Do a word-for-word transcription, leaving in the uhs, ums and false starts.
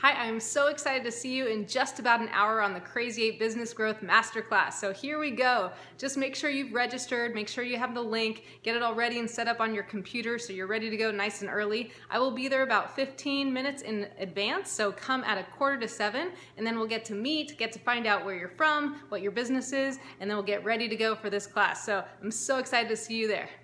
Hi, I'm so excited to see you in just about an hour on the Crazy eight Business Growth Masterclass. So here we go. Just make sure you've registered, make sure you have the link, get it all ready and set up on your computer so you're ready to go nice and early. I will be there about fifteen minutes in advance, so come at a quarter to seven and then we'll get to meet, get to find out where you're from, what your business is, and then we'll get ready to go for this class. So I'm so excited to see you there.